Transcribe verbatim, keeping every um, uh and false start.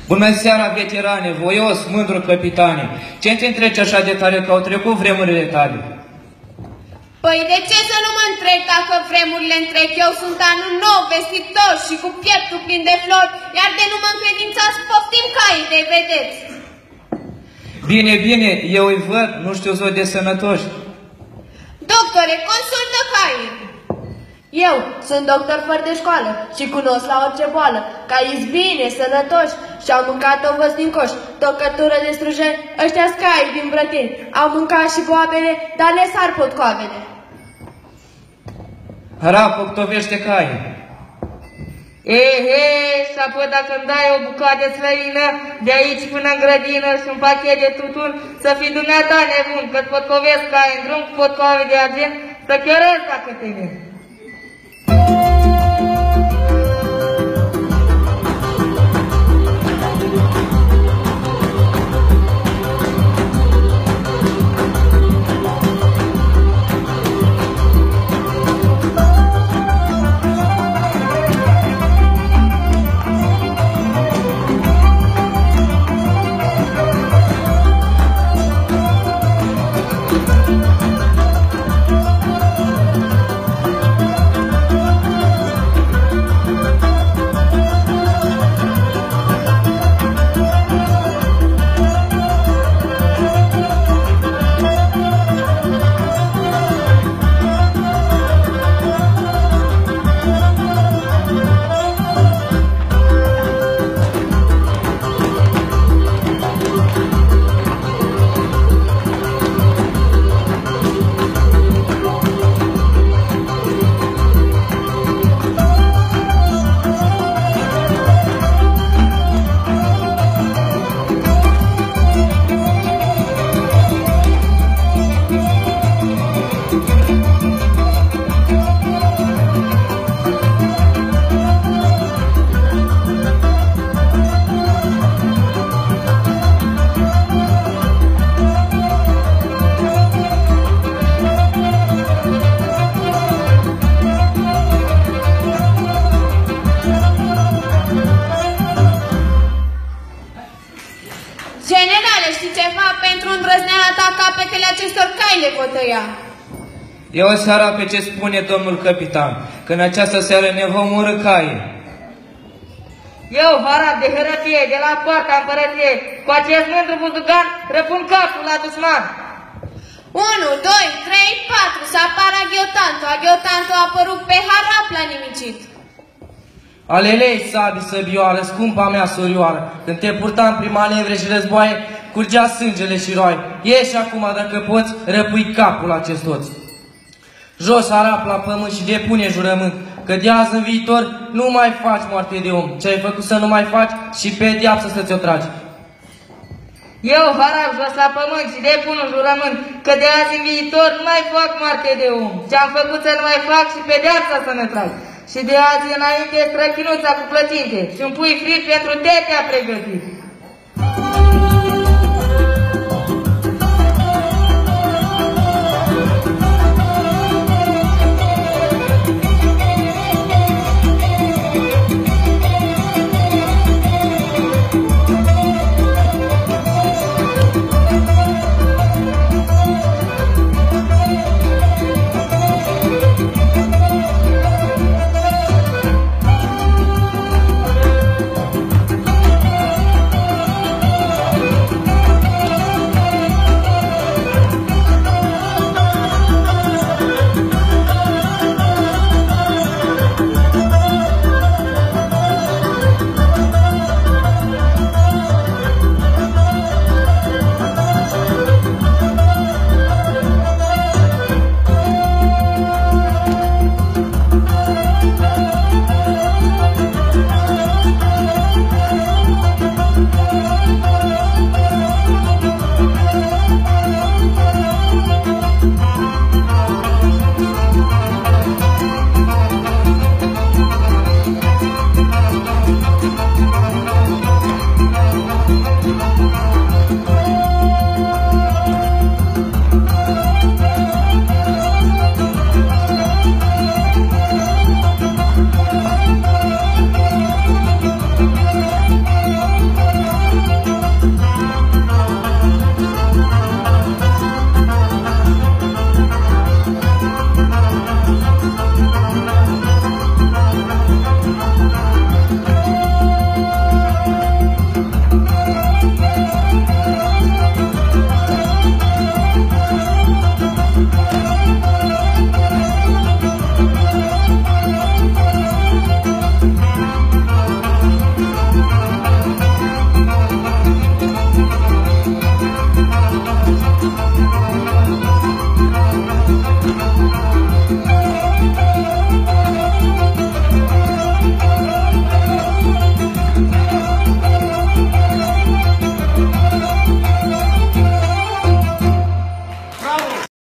Bună seara, veterane, voios, mândru capitane! Ce te întreci așa de tare că au trecut vremurile tale? Păi de ce să nu mă întrec dacă vremurile întrec? Eu sunt anul nou, vestitor și cu pieptul plin de flori, iar de nu mă încredințați, poftim caii de vedeți. Bine, bine, eu îi văd, nu știu să de sănătoși. Doctore, consultă caii. Eu sunt doctor fără de școală și cunosc la orice boală. Caii-s bine, sănătoși și-au mâncat ovăz din coș, tocătură de strujeni, ăștia-s caii din Brăteni. Au mâncat și boabele, dar le sar potcoavele. Rapă, tovește caii. Ei, hei, și apoi dacă îmi dai o bucată de slăină, de aici până în grădină și un pachet de tutun, să fii dumneata nebun, că-ți potcovesc caii în drum cu potcoave de argint, să chiorezi dacă te vezi. Generale, știi ceva? Pentru îndrăzneala ta, capetele acestor cai le pot tăia. E o seara pe ce spune domnul capitan, că în această seară ne vom urâ caii. Eu, Varab de hărătie, de la poarta împărăției, cu acest mândru buzdugan, răpun capul la dușman. unu, doi, trei, patru, să apară aghiotantul. Aghiotantul a apărut pe harap la nimicit. Alelei, sabi săbioară, scumpa mea surioară, când te purtam prin manevre și războaie, curgea sângele și roaie. Ieși acum, dacă poți, răpui capul acest hoț. Jos arap la pământ și depune jurământ, că de azi în viitor nu mai faci moarte de om. Ce ai făcut să nu mai faci și pedeapsă să ți-o tragi. Eu, Varab, jos la pământ și depun un jurământ, că de azi în viitor nu mai fac moarte de om. Ce-am făcut să nu mai fac și pedeapsa să ne trag. Și de azi înainte străchinuța cu plăcinte și un pui frit pentru te te-a pregătit.